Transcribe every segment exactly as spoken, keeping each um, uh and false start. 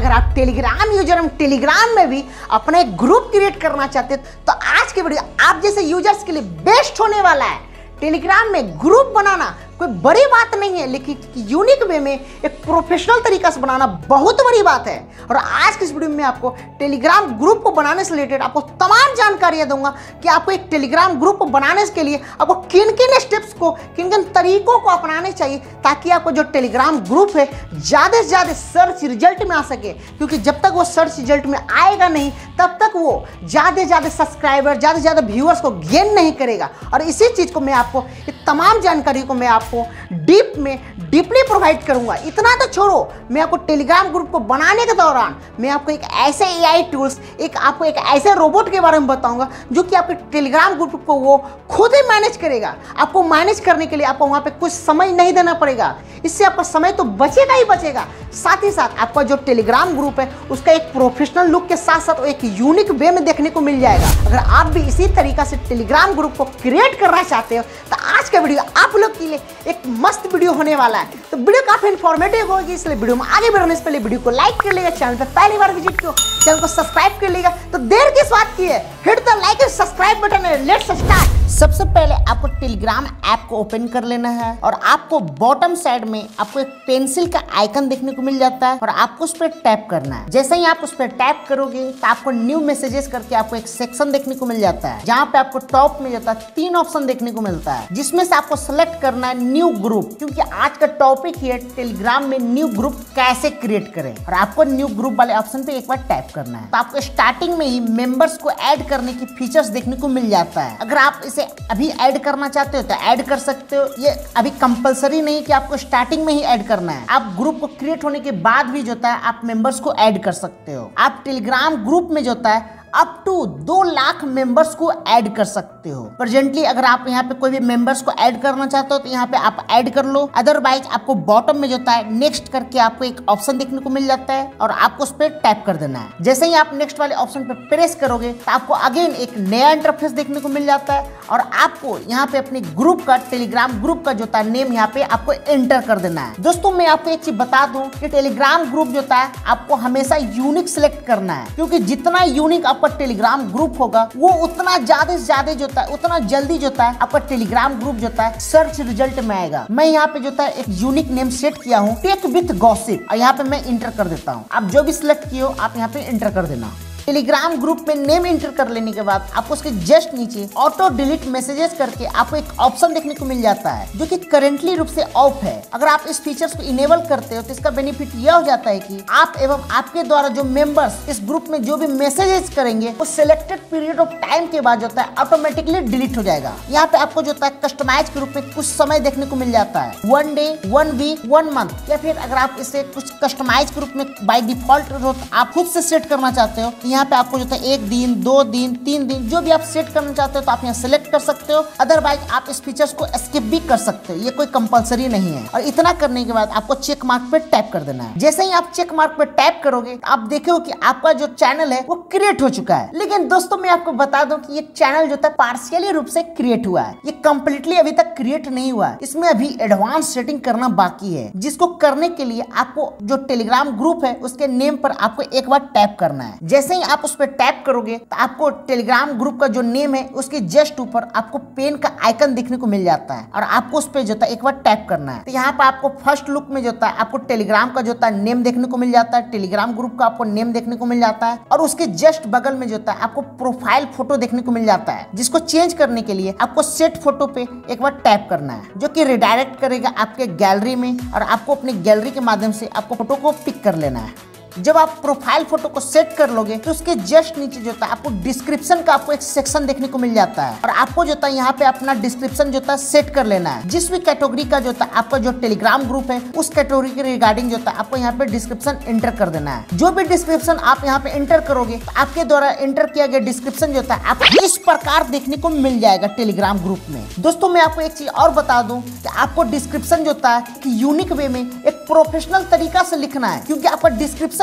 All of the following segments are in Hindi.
अगर आप टेलीग्राम यूजर हम टेलीग्राम में भी अपना एक ग्रुप क्रिएट करना चाहते हैं तो आज के वीडियो आप जैसे यूजर्स के लिए बेस्ट होने वाला है। टेलीग्राम में ग्रुप बनाना कोई बड़ी बात नहीं है, लेकिन यूनिक वे में एक प्रोफेशनल तरीका से बनाना बहुत बड़ी बात है। और आज के इस वीडियो में आपको टेलीग्राम ग्रुप को बनाने से रिलेटेड आपको तमाम जानकारियां दूंगा कि आपको एक टेलीग्राम ग्रुप को बनाने के लिए आपको किन किन स्टेप्स को, किन किन तरीकों को अपनाने चाहिए ताकि आपको जो टेलीग्राम ग्रुप है ज़्यादा से ज़्यादा सर्च रिजल्ट में आ सके। क्योंकि जब तक वो सर्च रिजल्ट में आएगा नहीं तब तक वो ज़्यादा से ज़्यादा सब्सक्राइबर, ज़्यादा से ज़्यादा व्यूअर्स को गेन नहीं करेगा। और इसी चीज़ को मैं आपको, ये तमाम जानकारी को मैं आपको डीप में डीपली प्रोवाइड करूंगा। इतना तो छोड़ो, मैं आपको टेलीग्राम ग्रुप को बनाने के दौरान मैं आपको एक ऐसे एआई टूल्स, एक आपको एक ऐसे रोबोट के बारे में बताऊंगा जो कि आपके टेलीग्राम ग्रुप को वो खुद ही मैनेज करेगा। आपको मैनेज करने के लिए आपको वहां पे कुछ समय नहीं देना पड़ेगा, इससे आपका समय तो बचेगा ही बचेगा। साथ ही साथ आपका जो टेलीग्राम ग्रुप है उसका एक प्रोफेशनल लुक के साथ साथ एक यूनिक वे में देखने को मिल जाएगा। अगर आप भी इसी तरीका से टेलीग्राम ग्रुप को क्रिएट करना चाहते हो तो आज का वीडियो आप लोग के लिए एक मस्त वीडियो होने वाला है। तो वीडियो काफी इन्फॉर्मेटिव होगी, इसलिए वीडियो में आगे बढ़ने से पहले वीडियो को लाइक कर लेगा, चैनल पर पहली बार विजिट किया चैनल को सब्सक्राइब कर लेगा तो देर किस बात की है, hit the like and subscribe button है। Let's start. सबसे पहले आपको टेलीग्राम ऐप को ओपन कर लेना है और आपको बॉटम साइड में आपको एक पेंसिल का आइकन देखने को मिल जाता है और आपको उस पर टैप करना है। जैसे ही आप उस पर टैप करोगे तो आपको न्यू मैसेजेस करके आपको एक सेक्शन देखने को मिल जाता है, जहाँ पे आपको टॉप में जाता है तीन ऑप्शन देखने को मिलता है, जिसमें से आपको सेलेक्ट करना है न्यू ग्रुप। क्योंकि आज का टॉपिक है टेलीग्राम में न्यू ग्रुप कैसे क्रिएट करें, और आपको न्यू ग्रुप वाले ऑप्शन पे एक बार टैप करना है। तो आपको स्टार्टिंग में ही मेंबर्स को ऐड करने की फीचर्स देखने को मिल जाता है। अगर आप इसे अभी ऐड करना चाहते हो तो ऐड कर सकते हो, ये अभी कंपलसरी नहीं कि आपको स्टार्टिंग में ही ऐड करना है। आप ग्रुप को क्रिएट होने के बाद भी जो है आप मेंबर्स को ऐड कर सकते हो। आप टेलीग्राम ग्रुप में जो है अप टू दो लाख मेंबर्स को ऐड कर सकते हो। प्रेजेंटली अगर आप यहाँ पे कोई भी मेंबर्स को ऐड करना चाहते हो तो यहाँ पे आप ऐड कर लो, अदरवाइज आपको बॉटम में जो है नेक्स्ट करके आपको एक ऑप्शन देखने को मिल जाता है और आपको उस पर टैप कर देना है। जैसे ही आप नेक्स्ट वाले ऑप्शन पे प्रेस करोगे तो आपको अगेन एक नया इंटरफेस देखने को मिल जाता है और आपको यहाँ पे अपने ग्रुप का, टेलीग्राम ग्रुप का जो है नेम यहाँ पे आपको एंटर कर देना है। दोस्तों मैं आपको एक चीज बता दूं कि टेलीग्राम ग्रुप जो है आपको हमेशा यूनिक सिलेक्ट करना है, क्योंकि जितना यूनिक आपका टेलीग्राम ग्रुप होगा वो उतना ज्यादा से ज्यादा जो है उतना जल्दी जो है आपका टेलीग्राम ग्रुप जो है सर्च रिजल्ट में आएगा। मैं यहाँ पे जो है एक यूनिक नेम सेट किया हूँ, टेक विथ गॉसिप, और यहाँ पे मैं इंटर कर देता हूँ। आप जो भी सिलेक्ट किए हो आप यहाँ पे इंटर कर देना। टेलीग्राम ग्रुप में नेम इंटर कर लेने के बाद आपको उसके जस्ट नीचे ऑटो डिलीट मैसेजेस करके आपको एक ऑप्शन देखने को मिल जाता है जो कि करेंटली रूप से ऑफ है। अगर आप इस फीचर्स को इनेबल करते हो तो इसका बेनिफिट यह हो जाता है कि आप एवं आपके द्वारा जो मेंबर्स इस ग्रुप में जो भी मैसेजेस करेंगे वो सिलेक्टेड पीरियड ऑफ टाइम के बाद जो है ऑटोमेटिकली डिलीट हो जाएगा। यहाँ पे आपको जो है कस्टमाइज के रूप में कुछ समय देखने को मिल जाता है, one day, one week, one month, या फिर अगर आप इसे कुछ कस्टमाइज के रूप में बाई डिफॉल्ट आप खुद से सेट करना चाहते हो यहाँ पे आपको जो है एक दिन, दो दिन, तीन दिन जो भी आप सेट करना चाहते हो तो आप यहाँ सेलेक्ट कर सकते हो। अदरवाइज आप इस फीचर्स को स्किप भी कर सकते हो, ये कोई कंपलसरी नहीं है। और इतना करने के बाद आपको चेक मार्क पे टैप कर देना है। जैसे ही आप चेक मार्क पे टैप करोगे तो आप देखोगे कि आपका जो चैनल है वो क्रिएट हो चुका है। लेकिन दोस्तों मैं आपको बता दूं कि ये चैनल जो है पार्शियली रूप से क्रिएट हुआ है, ये कंप्लीटली अभी तक क्रिएट नहीं हुआ है। इसमें अभी एडवांस सेटिंग करना बाकी है, जिसको करने के लिए आपको जो टेलीग्राम ग्रुप है उसके नेम पर आपको एक बार टैप करना है। जैसे ही आप उस पर टैप करोगे तो आपको टेलीग्राम ग्रुप का जो नेम है उसके जस्ट ऊपर आपको पेन का आइकन देखने को मिल जाता है और आपको उस पर जो है एक बार टैप करना है। तो यहाँ पर आपको फर्स्ट लुक में जो है आपको टेलीग्राम का जो है नेम देखने को मिल जाता है, टेलीग्राम ग्रुप का आपको नेम देखने को मिल जाता है और उसके जस्ट बगल में जो है आपको प्रोफाइल फोटो देखने को मिल जाता है, जिसको चेंज करने के लिए आपको सेट फोटो पे एक बार टैप करना है, जो कि रिडायरेक्ट करेगा आपके गैलरी में और आपको अपनी गैलरी के माध्यम से आपको फोटो को पिक कर लेना है। जब आप प्रोफाइल फोटो को सेट कर लोगे तो उसके जस्ट नीचे जो है आपको डिस्क्रिप्शन का आपको एक सेक्शन देखने को मिल जाता है और आपको जो है यहाँ पे अपना डिस्क्रिप्शन जो है सेट कर लेना है। जिस भी कैटेगरी का जो है आपका जो टेलीग्राम ग्रुप है उस कैटेगरी के रिगार्डिंग जो है आपको यहाँ पे डिस्क्रिप्शन एंटर कर देना है। जो भी डिस्क्रिप्शन आप यहाँ पे एंटर करोगे तो आपके द्वारा एंटर किया गया डिस्क्रिप्शन जो है आपको इस प्रकार देखने को मिल जाएगा टेलीग्राम ग्रुप में। दोस्तों मैं आपको एक चीज और बता दूं कि आपको डिस्क्रिप्शन जो है यूनिक वे में एक प्रोफेशनल तरीका से लिखना है, क्योंकि आपका डिस्क्रिप्शन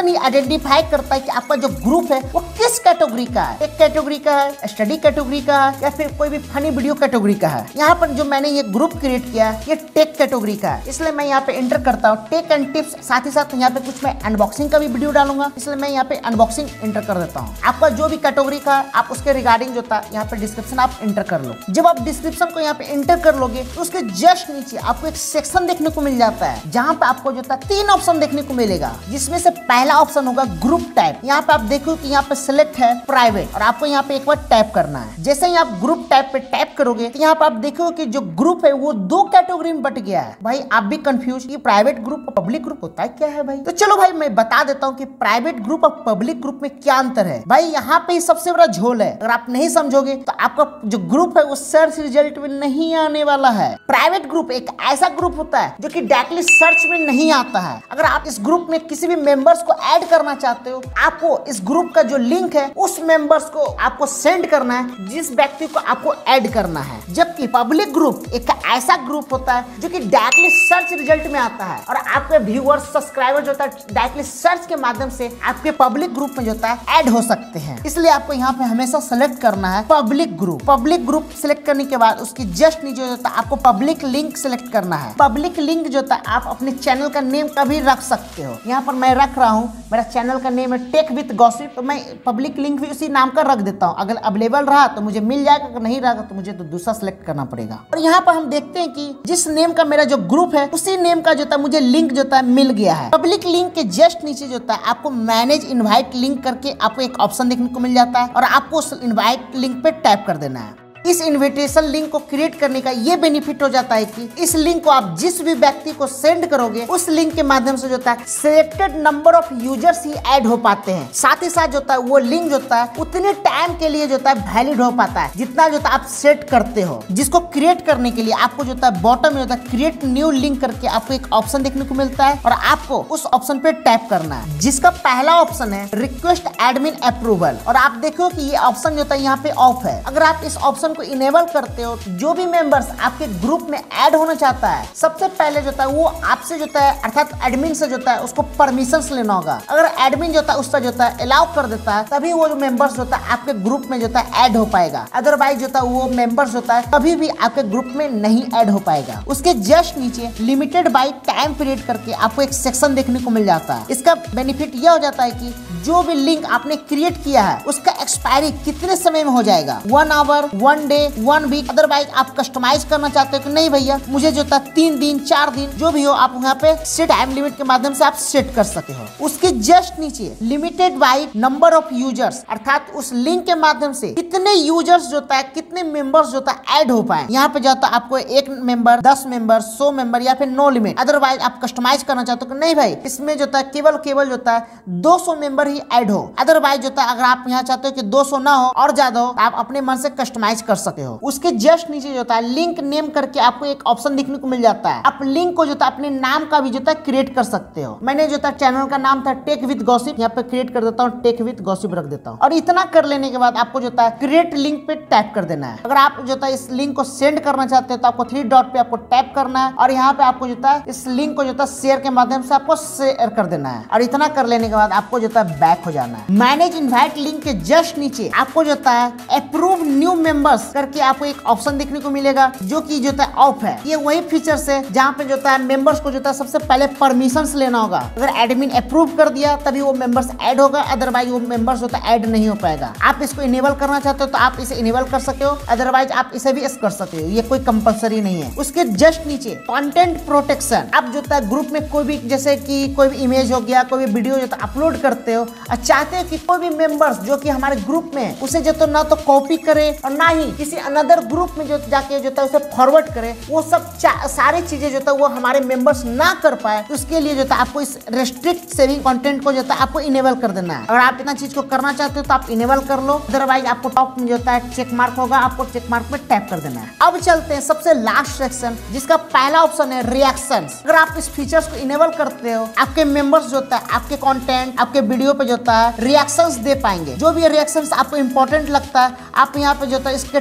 ऑप्शन ही आइडेंटिफाई करता है कि आपका जो ग्रुप है वो किस कैटेगरी का है, एक कैटेगरी का है, स्टडी कैटेगरी का है, या फिर कोई भी फनी वीडियो कैटेगरी का है। यहाँ पर जो मैंने ये ग्रुप क्रिएट किया है ये टेक कैटेगरी का है, इसलिए मैं यहाँ पे एंटर करता हूँ टेक एंड टिप्स। साथ ही साथ यहाँ पे कुछ मैं अनबॉक्सिंग का भी वीडियो डालूंगा, इसलिए मैं यहाँ पे अनबॉक्सिंग एंटर कर देता हूँ। आपका जो भी कैटेगरी का है आप उसके रिगार्डिंग जो था यहाँ पे डिस्क्रिप्शन आप एंटर कर लो। जब आप डिस्क्रिप्शन को यहाँ पे एंटर कर लोगे तो उसके जस्ट नीचे आपको एक सेक्शन देखने को मिल जाता है, जहाँ पे आपको जो था तीन ऑप्शन देखने को मिलेगा, जिसमें से पहला ऑप्शन होगा ग्रुप टाइप। यहाँ पे आप देखो कि यहाँ पे सिलेक्ट है प्राइवेट और आपको यहाँ पे एक बार टैप करना है। जैसे ही आप ग्रुप टाइप पे टैप करोगे तो यहाँ पे आप देखो कि जो ग्रुप है वो दो कैटेगरी में बट गया है। भाई आप भी कंफ्यूज कि प्राइवेट ग्रुप और पब्लिक ग्रुप होता है क्या है भाई? तो चलो भाई मैं बता देता हूँ कि प्राइवेट ग्रुप और पब्लिक ग्रुप में क्या अंतर है। भाई यहाँ पे सबसे बड़ा झोल है, अगर आप नहीं समझोगे तो आपका जो ग्रुप है वो सर्च रिजल्ट में नहीं आने वाला है। प्राइवेट ग्रुप एक ऐसा ग्रुप होता है जो कि डायरेक्टली सर्च में नहीं आता है। अगर आप इस ग्रुप में किसी भी मेंबर्स को ऐड करना चाहते हो, आपको इस ग्रुप का जो लिंक है उस मेंबर्स को आपको सेंड करना है जिस व्यक्ति को आपको ऐड करना है। जबकि पब्लिक ग्रुप एक ऐसा ग्रुप होता है जो कि डायरेक्टली सर्च रिजल्ट में आता है और आपके व्यूअर्स सब्सक्राइबर जो होता है डायरेक्टली सर्च के माध्यम से आपके पब्लिक ग्रुप में जो होता है ऐड हो सकते हैं। इसलिए आपको यहाँ पे हमेशा सेलेक्ट करना है public group. Public group select करने के बाद उसकी जस्ट नीचे जो होता है आपको पब्लिक लिंक सिलेक्ट करना है। पब्लिक लिंक जो होता है आप अपने चैनल का नेम कभी रख सकते हो। यहाँ पर मैं रख रहा हूँ, मेरा चैनल का नेम है टेक विद गॉसिप, तो मैं पब्लिक लिंक भी उसी नाम का रख देता हूँ। अगर अवेलेबल रहा तो मुझे मिल जाएगा, अगर नहीं रहा तो मुझे तो दूसरा सिलेक्ट करना पड़ेगा। और यहाँ पर हम देखते हैं कि जिस नेम का मेरा जो ग्रुप है उसी नेम का जो था मुझे लिंक जो था मिल गया है। पब्लिक लिंक के जस्ट नीचे जो था आपको मैनेज इनवाइट लिंक करके आपको एक ऑप्शन देखने को मिल जाता है और आपको उस इनवाइट लिंक पे टैप कर देना है। इस इनविटेशन लिंक को क्रिएट करने का ये बेनिफिट हो जाता है कि इस लिंक को आप जिस भी व्यक्ति को सेंड करोगे उस लिंक के माध्यम से जो होता है सिलेक्टेड नंबर ऑफ यूजर्स ही ऐड हो पाते हैं। साथ ही साथ जो होता है वो लिंक जो होता है उतने टाइम के लिए जो होता है वैलिड हो पाता है जितना जो होता है आप सेट करते हो। जिसको क्रिएट करने के लिए आपको जो होता है बॉटम में होता है क्रिएट न्यू लिंक करके आपको एक ऑप्शन देखने को मिलता है और आपको उस ऑप्शन पे टैप करना है, जिसका पहला ऑप्शन है रिक्वेस्ट एडमिन अप्रूवल। और आप देखो कि ये ऑप्शन जो होता है यहाँ पे ऑफ है। अगर आप इस ऑप्शन को इनेबल करते हो, जो भी मेंबर्स आपके ग्रुप में ऐड होना चाहता है सबसे पहले जो है वो आपसे जो है अर्थात एडमिन से जो है उसको परमिशंस लेना होगा। अगर एडमिन जो है उसका जो है अलाउ कर देता है तभी वो जो मेंबर्स होता है आपके ग्रुप में जो है ऐड हो पाएगा। अदरवाइज जो है वो मेंबर्स होता है कभी भी आपके ग्रुप में नहीं ऐड हो पाएगा। उसके जस्ट नीचे लिमिटेड बाय टाइम पीरियड करके आपको एक सेक्शन देखने को मिल जाता है। इसका बेनिफिट यह हो जाता है कि जो भी लिंक आपने क्रिएट किया है उसका एक्सपायरी कितने समय में हो जाएगा, one hour, one day, one week. Otherwise आप कस्टमाइज करना चाहते हो कि नहीं भैया मुझे जो था तीन दिन चार दिन जो भी हो आप यहाँ पे सेट टाइम लिमिट के माध्यम से आप सेट कर सकते हो। उसके जस्ट नीचे limited by number of users अर्थात उस लिंक के माध्यम से कितने यूजर्स जो है कितने मेंबर्स जो है ऐड हो पाए। यहाँ पे जाता है आपको एक मेंबर, दस मेंबर, सौ मेंबर या फिर नो लिमिट। अदरवाइज आप कस्टमाइज करना चाहते हो कि नहीं भाई इसमें जो है केवल केवल जो है दो सौ मेंबर ही ऐड हो। अदरवाइज जो है अगर आप यहाँ चाहते हो कि दो सौ ना हो और ज्यादा हो आप अपने मन से कस्टमाइज कर सकते हो। उसके जस्ट नीचे जो है लिंक नेम करके आपको एक ऑप्शन देखने को मिल जाता है। आप लिंक को जो है अपने नाम का भी जो है क्रिएट कर सकते हो। मैंने जो था चैनल का नाम था टेक विद गॉसिप, यहाँ पे क्रिएट कर देता हूँ टेक विद गॉसिप रख देता हूँ। और इतना कर लेने के बाद आपको जो है क्रिएट लिंक पे टैप कर देना है। अगर आप जो है इस लिंक को सेंड करना चाहते हो तो आपको थ्री डॉट पे आपको टैप करना है और यहाँ पे आपको जो है इस लिंक को जो है शेयर के माध्यम से आपको शेयर कर देना है। और इतना कर लेने के बाद आपको जो है बैक हो जाना है। मैनेज इनवाइट लिंक के जस्ट नीचे आपको जो है अप्रूव न्यू मेंबर्स करके आपको एक ऑप्शन देखने को मिलेगा जो कि जो है ऑफ है। ये वही फीचर्स है जहाँ पे जो है मेंबर्स को जो है सबसे पहले परमिशंस लेना होगा। अगर एडमिन अप्रूव कर दिया तभी वो मेंबर्स ऐड होगा, अदरवाइज वो मेंबर्स जो है ऐड नहीं हो पाएगा। आप इसको इनेबल करना चाहते हो तो आप इसे इनेबल कर सकते हो, अदरवाइज आप इसे भी कर सकते हो, ये कोई कंपलसरी नहीं है। उसके जस्ट नीचे कंटेंट प्रोटेक्शन। आप जो है ग्रुप में कोई भी जैसे कि कोई भी इमेज हो गया, कोई भी वीडियो जो है अपलोड करते हो और चाहते हो कि कोई भी मेंबर्स जो कि हमारे ग्रुप में उसे जो तो ना तो कॉपी करे और ना ही किसी अनदर ग्रुप में जो जाके जो है उसे फॉरवर्ड करे, वो सब सारी चीजें जो है वो हमारे मेंबर्स ना कर पाए, तो उसके लिए जो है आपको इस रेस्ट्रिक्ट सेविंग कंटेंट को जो है आपको इनेबल कर देना है। अगर आप इतना चीज को करना चाहते हो तो आप इनेबल कर लो, अदरवाइज आपको टॉप में जो है चेक मार्क होगा, आपको चेक मार्क पे टैप कर देना है। अब चलते हैं सबसे लास्ट सेक्शन जिसका पहला ऑप्शन है रिएक्शंस। अगर आप इस फीचर्स को इनेबल करते हो आपके मेंबर्स जो है आपके कंटेंट आपके वीडियो पे जो है रिएक्शंस दे पाएंगे। जो भी रिएक्शंस आपको इंपॉर्टेंट लगता है आप यहाँ पे जो है इसके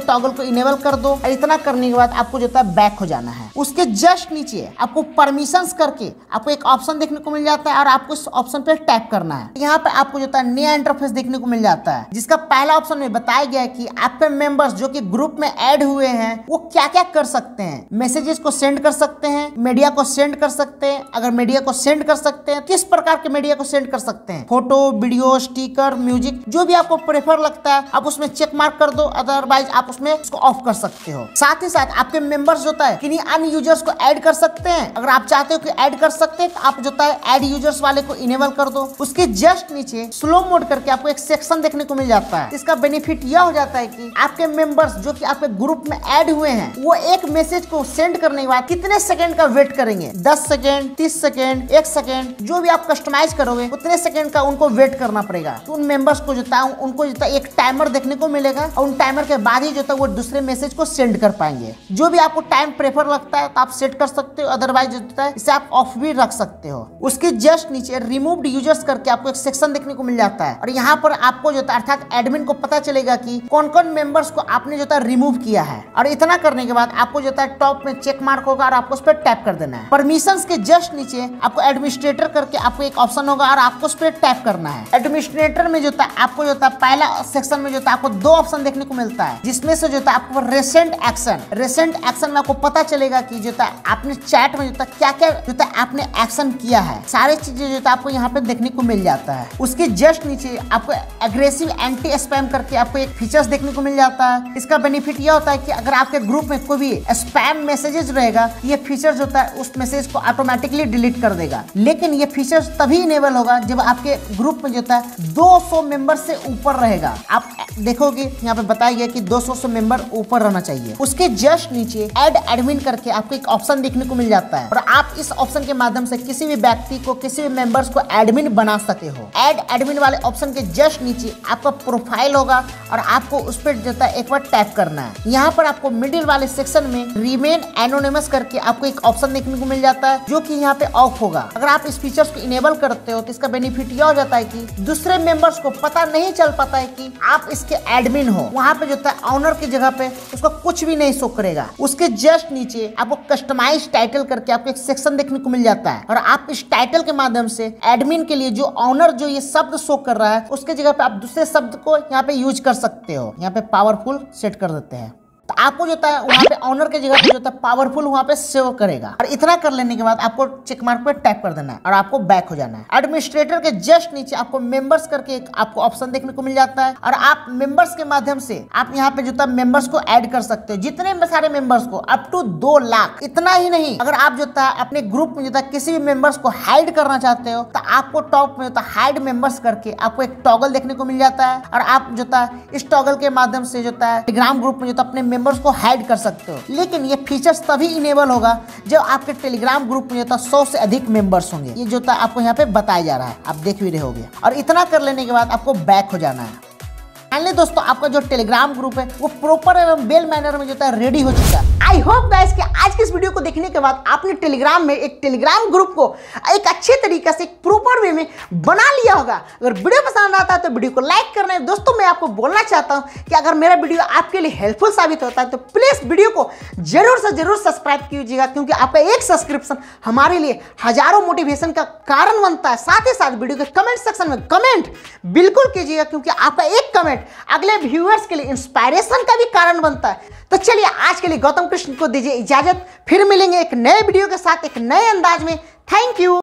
टॉगल को इनेबल कर दो और इतना करने के बाद आपको जो है बैक हो जाना है। उसके जस्ट नीचे आपको परमिशंस करके आपको एक ऑप्शन देखने को मिल जाता है और आपको इस ऑप्शन पे टैप करना है। यहाँ पे आपको जो है नया इंटरफेस देखने को मिल जाता है, जिसका पहला ऑप्शन में बताया गया है कि आपके मेंबर्स जो कि ग्रुप में ऐड हुए हैं वो क्या क्या कर सकते हैं। मैसेजेस को सेंड कर सकते हैं, मीडिया को सेंड कर सकते हैं, अगर मीडिया को सेंड कर सकते हैं किस प्रकार के मीडिया को सेंड कर सकते हैं, फोटो, वीडियो, स्टिकर, म्यूजिक, जो भी आपको प्रेफर लगता है आप उसमें चेक मार्क कर दो, अदरवाइज आप उसमें उसको ऑफ कर सकते हो। साथ ही साथ आपके मेंबर्स होता है किन्हीं अन्य यूजर्स को ऐड कर सकते हैं, अगर आप चाहते हो कि ऐड कर सकते हैं तो आप जो है ऐड यूजर्स वाले को इनेबल कर दो। उसके जस्ट नीचे स्लो मोड करके आपको एक सेक्शन देखने को मिल जाता है। इसका बेनिफिट यह हो जाता है कि आपके मेंबर्स जो कि आपके ग्रुप में ऐड हुए हैं वो एक मैसेज को सेंड करने के बाद कितने सेकंड का वेट करेंगे, दस सेकंड, तीस सेकंड, एक सेकंड, जो भी आप कस्टमाइज करोगे उतने सेकंड का उनको वेट करना पड़ेगा। तो उन मेंबर्स को जो है उनको जो है एक टाइमर देखने को मिलेगा और उन टाइमर के बाद ही जो है वो दूसरे मैसेज को सेंड कर पाएंगे। जो भी आपको टाइम प्रेफर लगता है तो आप सेट कर सकते हो, अदरवाइज जो है इसे आप ऑफ भी रख सकते हो। उसके जस्ट नीचे रिमूव्ड यूजर्स करके आपको एक सेक्शन देखने को मिल जाता है और यहाँ पर आपको जो है अर्थात एडमिन को पता चलेगा कि कौन कौन मेंबर्स को आपने जो है रिमूव किया है। और इतना करने के बाद आपको जो है टॉप में चेक मार्क होगा और आपको उस पर टैप कर देना है। परमिशंस के जस्ट नीचे आपको एडमिनिस्ट्रेटर करके आपको एक ऑप्शन होगा और आपको उस पर टैप करना है। एडमिनिस्ट्रेटर में जो है आपको जो है पहला सेक्शन में जो है आपको दो ऑप्शन देखने को मिलता है, जिसमें से जो है आपको रेसेंट एक्शन रेसेंट एक्शन में आपको पता चलेगा कि जो है आपने चैट में जो है क्या क्या जो है आपने एक्शन किया है, सारी चीजें जो है आपको यहाँ पे देखने को मिल जाता है। उसके जस्ट नीचे आपको एग्रेसिव एंटी स्पैम करके आपको एक फीचर्स देखने को मिल जाता है। इसका बेनिफिट यह होता है कि अगर आपके ग्रुप में कोई भी स्पैम मैसेजेस रहेगा ये फीचर्स होता है उस मैसेज को ऑटोमेटिकली डिलीट कर देगा। लेकिन ये फीचर्स तभी इनेबल होगा जब आपके ग्रुप में जो है दो सौ मेंबर से ऊपर रहेगा। आप देखोगे यहाँ पे बताया गया कि दो सौ मेंबर ऊपर रहना चाहिए। उसके जस्ट नीचे ऐड एडमिन करके आपको एक ऑप्शन देखने को मिल जाता है और आप इस ऑप्शन के माध्यम से किसी भी व्यक्ति को, किसी भी मेंबर्स को एडमिन बना सकते हो। ऐड एडमिन वाले ऑप्शन के जस्ट नीचे आपका प्रोफाइल होगा और आपको उस पर जो है एक बार टैप करना है। यहाँ पर आपको मिडिल वाले सेक्शन में रिमेन एनोनिमस करके आपको एक ऑप्शन देखने को मिल जाता है जो कि यहाँ पे ऑफ होगा। अगर आप इस फीचर्स को इनेबल करते हो तो इसका बेनिफिट यह हो जाता है कि दूसरे मेंबर्स को पता नहीं चल पाता है कि आप इसके एडमिन हो। वहाँ पे जो है ऑनर की जगह पे उसको कुछ भी नहीं शो करेगा। उसके जस्ट नीचे आपको कस्टमाइज टाइटल करके आपको एक सेक्शन देखने को मिल जाता है और आप इस टाइटल के माध्यम से एडमिन के लिए जो ऑनर जो ये शब्द शो कर रहा है उसके जगह पे आप दूसरे शब्द को यहाँ पे यूज कर सकते हो। यहाँ पे पावरफुल सेट कर देते हैं तो आपको जो है वहाँ पे ऑनर के जगह पे जो है पावरफुल वहाँ पे सेव करेगा। और इतना कर लेने के बाद आपको चेक मार्क पे टैप कर देना है और आपको बैक हो जाना है। एडमिनिस्ट्रेटर के जस्ट नीचे आपको मेंबर्स करके एक आपको ऑप्शन देखने को मिल जाता है और आप मेंबर्स के माध्यम से आप यहाँ पे जो है मेंबर्स को ऐड कर सकते हो, जितने सारे मेंबर्स को, अप टू दो लाख। इतना ही नहीं, अगर आप जो है अपने ग्रुप में जो है किसी भी मेंबर्स को हाइड करना चाहते हो तो आपको टॉप में हाइड मेंबर्स करके आपको एक टॉगल देखने को मिल जाता है और आप जो है इस टॉगल के माध्यम से जो है टेलीग्राम ग्रुप में जो है अपने मेंबर्स को हाइड कर सकते हो। लेकिन ये फीचर्स तभी इनेबल होगा जब आपके टेलीग्राम ग्रुप में जो सौ से अधिक मेंबर्स होंगे। ये जो था आपको यहाँ पे बताया जा रहा है, आप देख भी रहे होगे। और इतना कर लेने के बाद आपको बैक हो जाना है। फाइनली दोस्तों आपका जो टेलीग्राम ग्रुप है वो प्रॉपर एवं वेल मैनर में जो है रेडी हो चुका है। आई होप गाइस कि आज के इस वीडियो को देखने के बाद आपने टेलीग्राम में एक टेलीग्राम ग्रुप को एक अच्छे तरीके से एक प्रॉपर वे में बना लिया होगा। अगर वीडियो पसंद आता है तो वीडियो को लाइक करना है। दोस्तों मैं आपको बोलना चाहता हूं कि अगर मेरा वीडियो आपके लिए हेल्पफुल साबित होता है तो प्लीज वीडियो को जरूर से जरूर सब्सक्राइब कीजिएगा, क्योंकि आपका एक सब्सक्रिप्शन हमारे लिए हजारों मोटिवेशन का कारण बनता है। साथ ही साथ वीडियो के कमेंट सेक्शन में कमेंट बिल्कुल कीजिएगा, क्योंकि आपका एक कमेंट अगले व्यूअर्स के लिए इंस्पायरेशन का भी कारण बनता है। तो चलिए आज के लिए गौतम कृष्ण को दीजिए इजाजत, फिर मिलेंगे एक नए वीडियो के साथ एक नए अंदाज में। Thank you.